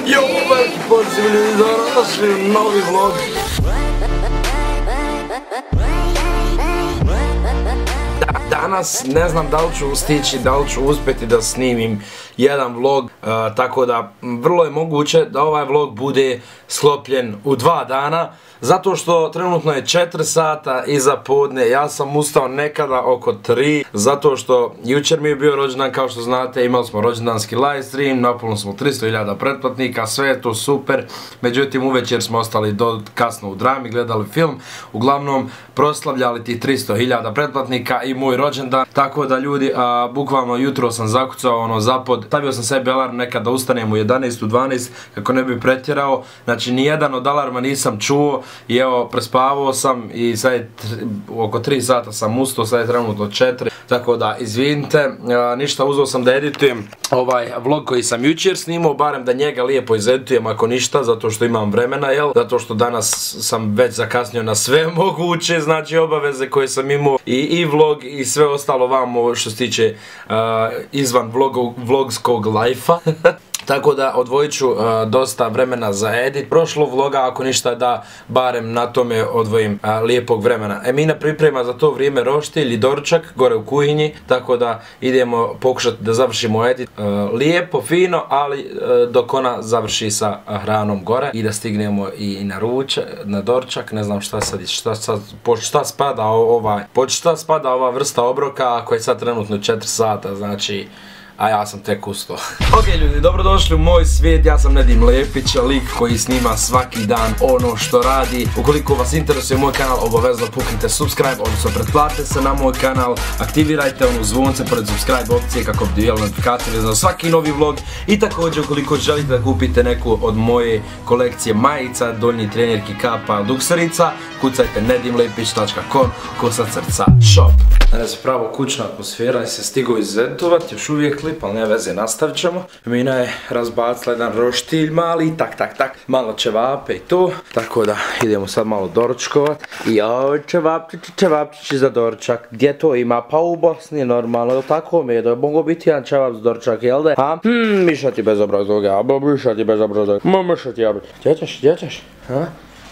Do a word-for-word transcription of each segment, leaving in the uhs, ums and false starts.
Jo, veliki poziv ljudi, došli u novi vlog. Danas ne znam da li ću stići, da li ću uspjeti da snimim jedan vlog, uh, tako da vrlo je moguće da ovaj vlog bude sklopljen u dva dana, zato što trenutno je četiri sata iza podne, ja sam ustao nekada oko tri, zato što jučer mi je bio rođendan, kao što znate, imali smo rođendanski live stream, napunili smo tristo hiljada pretplatnika, sve je to super, međutim uvečer smo ostali do kasno u drami, gledali film, uglavnom proslavljali tih tristo hiljada pretplatnika i moj rođendan, tako da ljudi, a, bukvalno jutro sam zakucao ono zapod, stavio sam sebi alarm nekad da ustanem u jedanaest, u dvanaest, kako ne bi pretjerao, znači nijedan od alarma nisam čuo i evo, prespavao sam i sad je oko tri sata sam ustao, sad je trenutno četiri, tako da izvinite, a, ništa, uzeo sam da editujem ovaj vlog koji sam jučer snimao, barem da njega lijepo izeditujem ako ništa, zato što imam vremena, jel, zato što danas sam već zakasnio na sve moguće, znači obaveze koje sam imao i, i vlog i sve ostalo vamo što se tiče uh, izvan vlog, vlogskog life-a. Tako da odvojit ću uh, dosta vremena za edit prošlog vloga, ako ništa da barem na tome odvojim uh, lijepog vremena. Emina priprema za to vrijeme roštilj i doručak gore u kuhinji, tako da idemo pokušati da završimo edit uh, lijepo, fino, ali uh, dok ona završi sa uh, hranom gore i da stignemo i na ručak, na doručak, ne znam šta sad, šta, sad, po šta spada ovaj, po šta spada ova vrsta obroka, ako je sad trenutno četiri sata, znači a ja sam tek ustao. Ok ljudi, dobrodošli u moj svijet, ja sam Nedim Lepić, lik koji snima svaki dan ono što radi. Ukoliko vas interesuje moj kanal, obavezno puknite subscribe, odnosno pretplatite se na moj kanal, aktivirajte onu zvonce pored subscribe opcije kako bi dobijali notifikacije za svaki novi vlog. I također ukoliko želite da kupite neku od moje kolekcije majica, donjih trenerki, kapa, dukserica, kucajte nedim lepić tačka com, kosa srca shop. Danas je pravo kućna atmosfera, se stigao izeditovati, još uvijek klip, ali ne veze, nastavit ćemo. Mina je razbacila jedan roštilj mali, tak, tak, tak, malo čevape i to. Tako da idemo sad malo doručkovat. I joj, čevapčići, čevapčići za doručak. Gdje to ima? Pa u Bosni normalno, jel tako mi je? Da je mogo biti jedan čevap za doručak, jel da? Ha? Hmm, miša ti bezobraznog, ja, miša ti bezobraznog, ma miša ti, ja, gdje ćeš, gdje ćeš? Ha?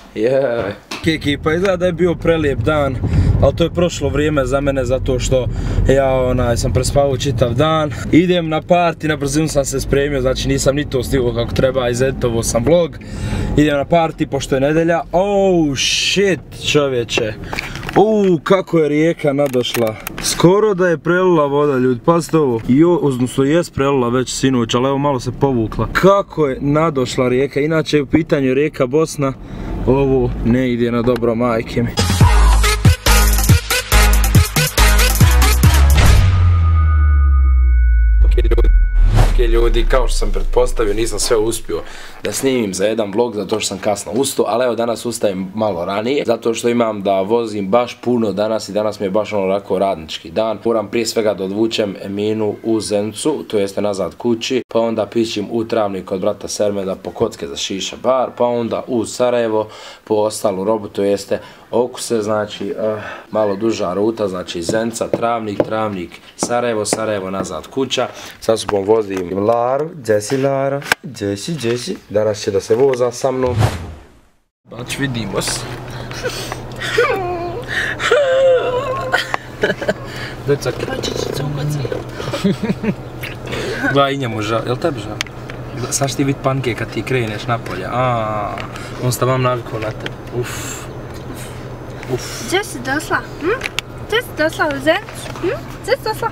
Jej. Kiki, pa izgleda da je bio prelijep dan, ali to je prošlo vrijeme za mene zato što ja onaj sam prespavao čitav dan. Idem na party, na brzinu sam se spremio, znači nisam ni to stigao kako treba, izeditovao sam vlog. Idem na party pošto je nedelja. Oh shit čovječe. Uuu, kako je rijeka nadošla. Skoro da je prelila voda ljudi, pazite ovo. Jo, odnosno jest prelila već sinoć, ali evo malo se povukla. Kako je nadošla rijeka, inače je u pitanju rijeka Bosna. Ovo ne ide na dobro, majke mi. Ljudi, kao što sam pretpostavio, nisam sve uspio da snimim za jedan vlog zato što sam kasno ustao, ali evo danas ustajem malo ranije zato što imam da vozim baš puno danas i danas mi je baš onako radnički dan. Moram prije svega da odvučem Eminu u Zencu, to jeste nazad kući, pa onda pićim u Travnik kod brata Sermeda po kocke za šiša bar, pa onda u Sarajevo po ostalu robu, to jeste okuse, znači uh, malo duža ruta, znači Zenca, Travnik, Travnik, Sarajevo, Sarajevo, nazad kuća. Sad sobom vozim Laru, Jesi Lara, Jesi, Jesi, danas će da se voza sa mnom. Bač, vidimo se. Decak. Gledaj, i njemu žal, jel tebi žal? Sad ti vid panke kad ti kreneš napolje, aaa, on sta vam navikao na tebe, uff. Uf. Gdje si došla? Hm? Gdje si došla u Zencu? Hm? Gdje si došla?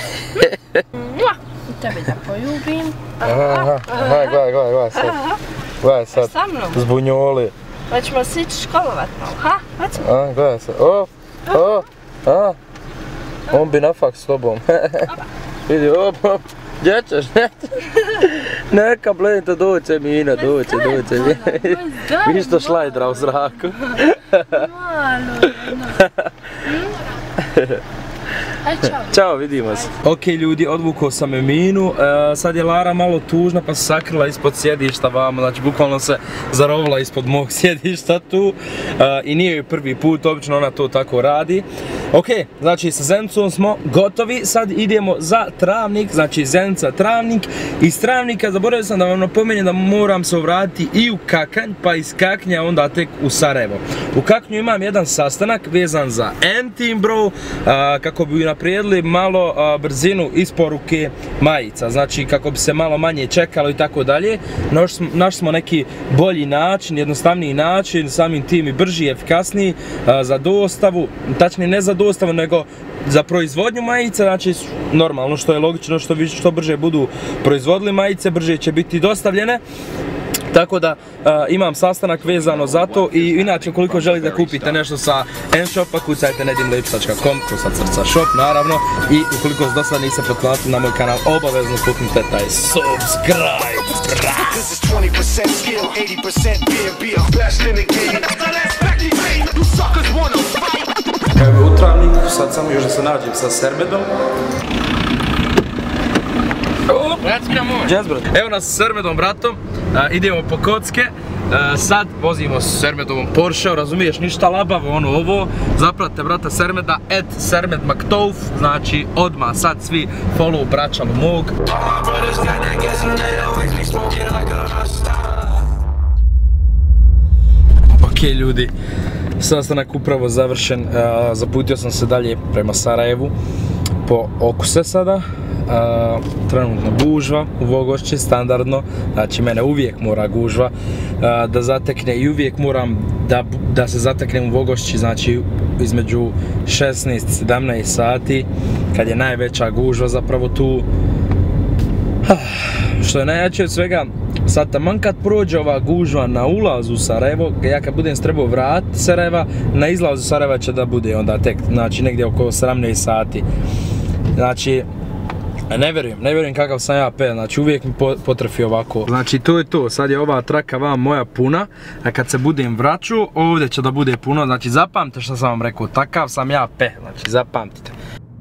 I tebe da poljubim. Aha, aha, gledaj, gledaj, gledaj sad. Gledaj sad, zbunjoli. Hoćemo se ići školovat malo, ha? Hoćemo? Aha, gledaj sad, o, o, a, on bi na faks s tobom. Vidi, op, op, gdje ćeš, ne ćeš? Neka blenita, doće Mina, doće, doće. Viš to šlajdra u zraku. Malo, jedno. Aj, čao. Ćao, vidimo se. Ok ljudi, odvukao sam Eminu, e, sad je Lara malo tužna pa se sakrila ispod sjedišta vamo, znači bukvalno se zarovila ispod mog sjedišta tu e, i nije joj prvi put, obično ona to tako radi. Ok, znači sa Zencom smo gotovi, sad idemo za Travnik, znači Zenica Travnik. Iz Travnika zaboravio sam da vam napomenem da moram se vratiti i u Kakanj, pa iz Kaknja onda tek u Sarajevo. U Kaknju imam jedan sastanak vezan za N-Team bro, a, kako bi naprijedili malo a, brzinu isporuke majica, znači kako bi se malo manje čekalo i tako dalje. Našli smo neki bolji način, jednostavniji način, samim tim i brži i efikasniji a, za dostavu, tačnije ne za dostavu nego za proizvodnju majica, znači normalno što je logično, što, što brže budu proizvodili majice, brže će biti dostavljene. Tako da uh, imam sastanak vezano za to i inače koliko želite da kupite nešto sa N-Shopa, kucajte nedimlips točka com, kucat srca shop naravno, i ukoliko vas do sad niste pretplatili na moj kanal, obavezno kliknite taj subscribe. Evo u Travniku, sad samo još da se nađem sa Sermedom. Evo nas s Sermedom bratom, uh, idemo po kocke, uh, sad vozimo s Sermedovom Porsche, razumiješ, ništa labavo, ono ovo, zapratite brata Sermeda, at Sermed Maktouf, znači odmah sad svi follow braćalu mog. Ok ljudi, sastanak upravo završen, uh, zaputio sam se dalje prema Sarajevu, po Okuse sada. Uh, trenutno gužva u Vogošći, standardno, znači mene uvijek mora gužva uh, da zatekne i uvijek moram da, da se zateknem u Vogošći, znači između šesnaest i sedamnaest sati, kad je najveća gužva zapravo tu. Što je najjače od svega, sad taman kad prođe ova gužva na ulazu u Sarajevo, ja kad budem se trebao vratiti Sarajeva, na izlazu Sarajeva će da bude onda tek, znači negdje oko sedamnaest sati. Znači, ne vjerujem, ne vjerujem kakav sam ja pe, znači uvijek mi potrefi ovako. Znači to je to, sad je ova traka vam moja puna, a kad se budem vraću, ovdje će da bude puno, znači zapamtite što sam vam rekao, takav sam ja pe, znači zapamtite.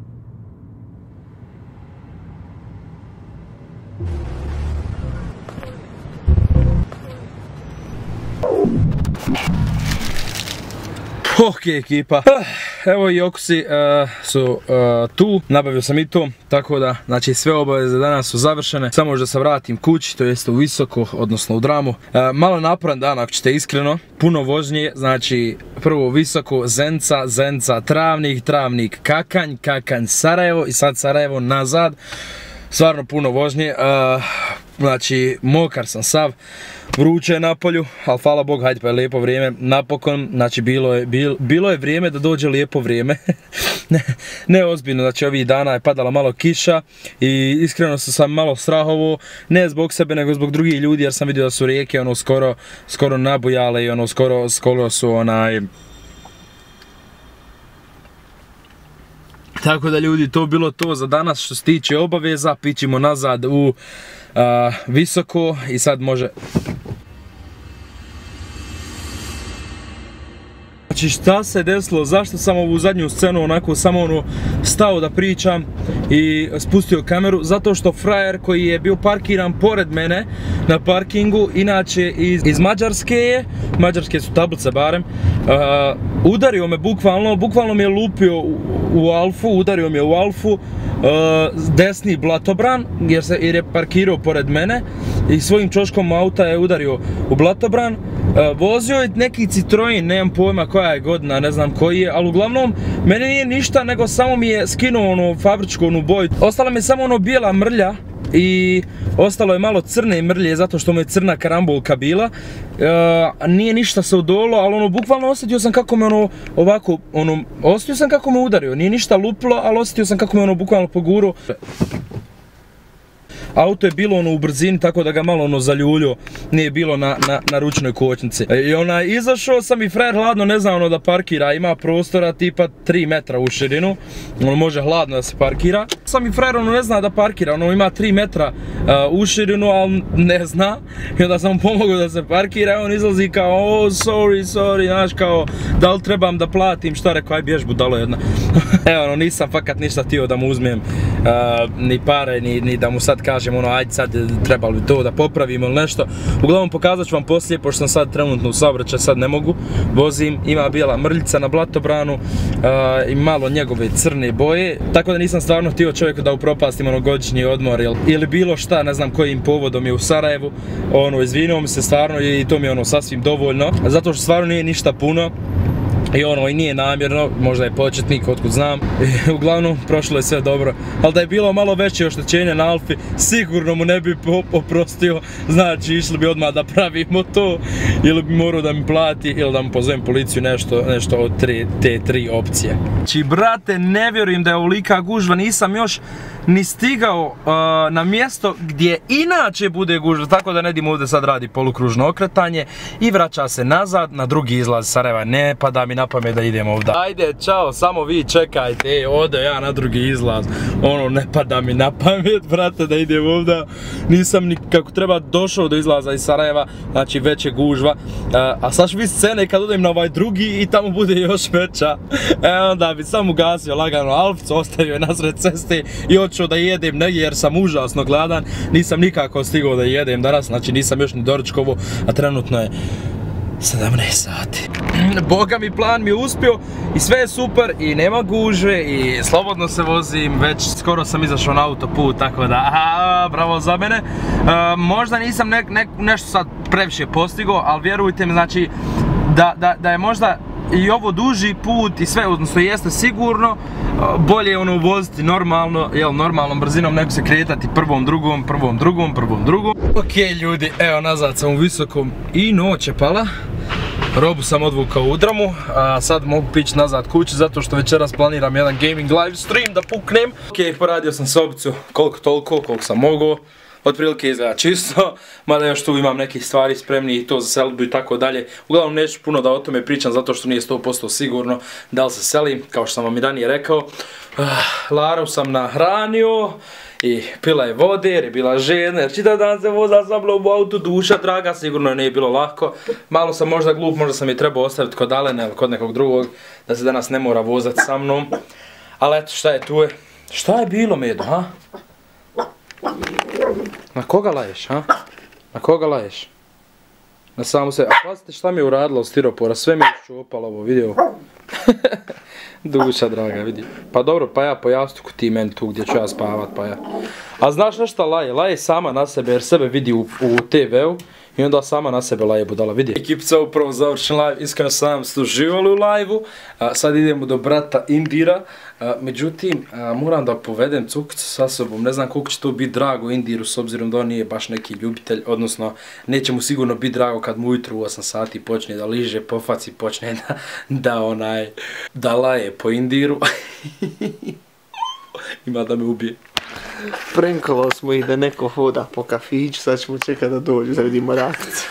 Ok ekipa, evo i Okusi uh, su uh, tu, nabavio sam i to, tako da znači sve obaveze danas su završene, samo još da se vratim kući, to jest u Visoko, odnosno u Dramu. Uh, malo naporan dan ako ćete iskreno, puno vožnje, znači prvo Visoko, Zenica, Zenica Travnik, Travnik Kakanj, Kakanj Sarajevo i sad Sarajevo nazad, stvarno puno vožnje. Uh, Znači, mokar sam sav, vruće je na polju, ali hvala Bog, hajde pa je lijepo vrijeme, napokon, znači bilo je, bil, bilo je vrijeme da dođe lijepo vrijeme, ne, ne ozbiljno, znači ovih dana je padala malo kiša i iskreno sam malo strahovo, ne zbog sebe nego zbog drugih ljudi jer sam vidio da su rijeke ono skoro, skoro nabujale i ono skoro, skoro su onaj... Tako da ljudi, to bilo to za danas što se tiče obaveza, pićemo nazad u uh, Visoko i sad može... Znači šta se desilo, zašto sam ovu zadnju scenu onako samo ono stao da pričam i spustio kameru, zato što frajer koji je bio parkiran pored mene na parkingu, inače iz, iz Mađarske je, Mađarske su tablice barem, uh, udario me bukvalno, bukvalno mi je lupio u, u Alfu, udario mi je u Alfu, uh, desni blatobran jer, se, jer je parkirao pored mene i svojim čoškom auta je udario u blatobran. Uh, vozio je neki Citroen, nemam pojma koja je godina, ne znam koji je, ali uglavnom meni nije ništa nego samo mi je skinuo ono fabričku onu boju. Ostala mi je samo ono bijela mrlja i ostalo je malo crne mrlje zato što mu je crna karambolka bila. Uh, nije ništa se udolo, ali ono bukvalno osjetio sam kako me ono ovako, ono, osjetio sam kako me udario, nije ništa luplo, ali osjetio sam kako me ono bukvalno poguro. auto je bilo ono u brzini, tako da ga malo ono zaljulio, nije bilo na, na, na ručnoj kočnici. I onaj, izašao sam i frajer hladno ne zna ono da parkira, ima prostora tipa tri metra u širinu, ono može hladno da se parkira. Sam i frajer ono ne zna da parkira, ono ima tri metra uh, u širinu, ali ne zna. I onda sam mu pomogao da se parkira i on izlazi kao, oh sorry, sorry, znaš kao, da li trebam da platim, šta rekao, aj bjež budalo jedna. Evo ono, nisam fakat ništa htio da mu uzmem uh, ni pare, ni, ni da mu sad kažem ono, ajde sad trebalo bi to da popravimo ili nešto. Uglavnom pokazat ću vam poslije, pošto sam sad trenutno u saobraćaju, sad ne mogu, vozim, ima bijela mrljica na blatobranu uh, i malo njegove crne boje, tako da nisam stvarno htio čovjeku da upropastim ono godišnji odmor ili, ili bilo šta, ne znam kojim povodom je u Sarajevu, ono, izvinio mi se stvarno i to mi je ono sasvim dovoljno, zato što stvarno nije ništa puno. I ono, i nije namjerno, možda je početnik, otkud znam. I, uglavnom, prošlo je sve dobro. Ali da je bilo malo veće oštećenje na Alfi, sigurno mu ne bi oprostio. Znači, išli bi odmah da pravimo to. Ili bi morao da mi plati, ili da mu pozovem policiju, nešto, nešto od tri, te tri opcije. Znači, brate, ne vjerujem da je ovolika gužva, nisam još ni stigao uh, na mjesto gdje inače bude gužva, tako da Nedim ovdje sad radi polukružno okretanje i vraća se nazad na drugi izlaz Sarajeva. Ne pada mi na pamet da idem ovdje. Ajde, čao, samo vi čekajte, ej, ode ja na drugi izlaz. Ono, ne pada mi na pamet, brate, da idem ovdje. Nisam ni kako treba došao do izlaza iz Sarajeva, znači već je gužva. Uh, a sad ću vi scene kad odem na ovaj drugi i tamo bude još veća. E, onda bi samo ugasio lagano Alficu, ostavio je nasred ceste i odšao da jedem negdje jer sam užasno gladan. Nisam nikako stigao da jedem danas, znači nisam još ni doručkovo, a trenutno je sedamnaest sati. Boga mi, plan mi je uspio i sve je super i nema gužve i slobodno se vozim, već skoro sam izašao na autoput, tako da aha, bravo za mene. E, možda nisam ne, ne, nešto sad previše postigao, ali vjerujte mi, znači da, da, da je možda i ovo duži put i sve, odnosno jeste sigurno, bolje je ono voziti normalno, jel, normalnom brzinom nego se kretati prvom, drugom, prvom, drugom, prvom, drugom. Ok ljudi, evo nazad sam u Visokom i noć je pala. Robu sam odvukao u dramu, a sad mogu pići nazad kući zato što večeras planiram jedan gaming live stream da puknem. Ok, poradio sam sobicu koliko toliko, koliko sam mogao. Otprilike izgleda čisto, mada još tu imam neke stvari spremni i to za selbu i tako dalje. Uglavnom neću puno da o tome pričam zato što nije sto posto sigurno da li se selim, kao što sam vam i ranije rekao. Laru sam nahranio i pila je vode jer je bila žedna, jer čitav dan se voza sam u autu, duša draga, sigurno nije bilo lako. Malo sam možda glup, možda sam je trebao ostaviti kod Alene ili kod nekog drugog, da se danas ne mora vozati sa mnom. Ali eto, šta je tu je? Šta je bilo, Medo, ha? Na koga laješ, ha? Na koga laješ? Na samu se... A pazite šta mi je uradila od stiropora, sve mi je šopalo ovo, vidio? Duša draga, vidi. Pa dobro, pa ja po jastuku ti meni tu gdje ću ja spavat, pa ja. A znaš nešto laje? Laje sama na sebe jer sebe vidi u, u te veu i onda sama na sebe laje budala, vidi. Ekipica upravo završen live, iskreno sam ste uživali u live-u. Sad idemo do brata Indira. A, međutim, a, moram da povedem Cukicu sa sobom, ne znam koliko će to biti drago Indiru s obzirom da on nije baš neki ljubitelj, odnosno neće mu sigurno biti drago kad mu ujutru u osam sati počne da liže po faci, počne da, da onaj, da laje po Indiru. Ima da me ubije. Prankovali smo ih da neko hoda po kafiću, sad ćemo čekati da dođu da vidimo reakciju.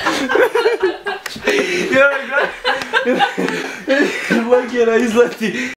Lagera izleti.